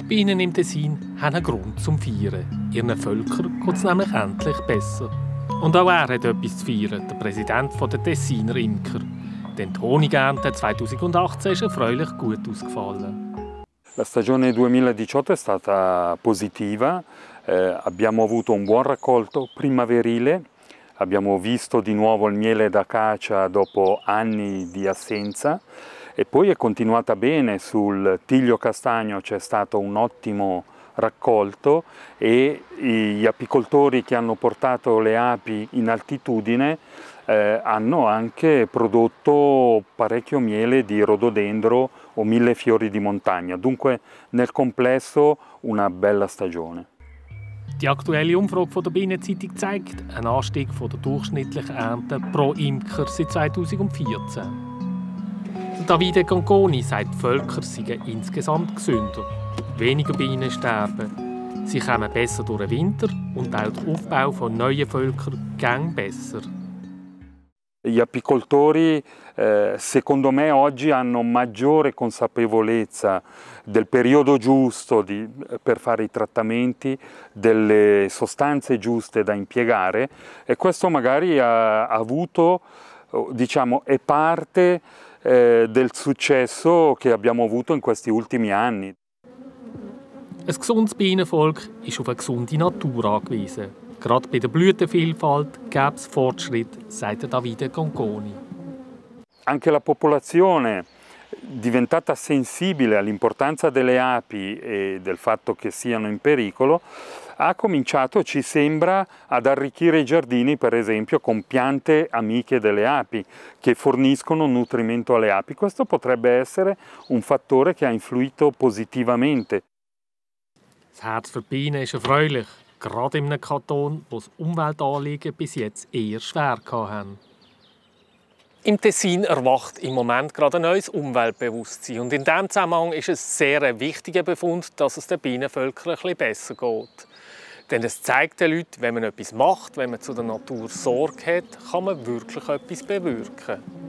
Die Bienen im Tessin haben einen Grund zum Feiern. Ihren Völkern geht es nämlich endlich besser. Und auch er hat etwas zu feiern, der Präsident der Tessiner Imker. Denn die Honigernte 2018 ist erfreulich gut ausgefallen. La stagione 2018 è stata positiva, abbiamo avuto un buon raccolto primaverile, abbiamo visto di nuovo il miele d'acacia dopo anni di assenza e poi è continuata bene. Sul tiglio castagno c'è stato un ottimo raccolto e gli apicoltori che hanno portato le api in altitudine hanno anche prodotto parecchio miele di rododendro o millefiori di montagna. Dunque nel complesso una bella stagione. Die aktuelle Umfrage von der Bienenzeitung zeigt einen Anstieg von der durchschnittlichen Ernte pro Imker seit 2014. Davide Conconi sagt, die Völker seien insgesamt gesünder. Weniger Bienen sterben. Sie kommen besser durch den Winter und auch der Aufbau von neuen Völkern geht besser. Gli apicoltori secondo me oggi hanno maggiore consapevolezza del periodo giusto per fare i trattamenti, delle sostanze giuste da impiegare e questo magari ha avuto, diciamo, è parte del successo che abbiamo avuto in questi ultimi anni. Ein gesundes Bienenvolk ist auf eine gesunde Natur angewiesen. Gerade bei der Blütenvielfalt gäbe es Fortschritt, sagt Davide Conconi. Anche la popolazione, diventata sensibile all'importanza delle api e del fatto che siano in pericolo, ha cominciato, ci sembra, ad arricchire i giardini, per esempio, con piante amiche delle api, che forniscono nutrimento alle api. Questo potrebbe essere un fattore che ha influito positivamente. Das Herz für die Bienen ist erfreulich, gerade in einem Kanton, wo das Umweltanliegen bis jetzt eher schwer hatten. Im Tessin erwacht im Moment gerade ein neues Umweltbewusstsein. Und in diesem Zusammenhang ist es sehr ein wichtiger Befund, dass es den Bienenvölkern ein bisschen besser geht. Denn es zeigt den Leuten, wenn man etwas macht, wenn man zu der Natur Sorge hat, kann man wirklich etwas bewirken.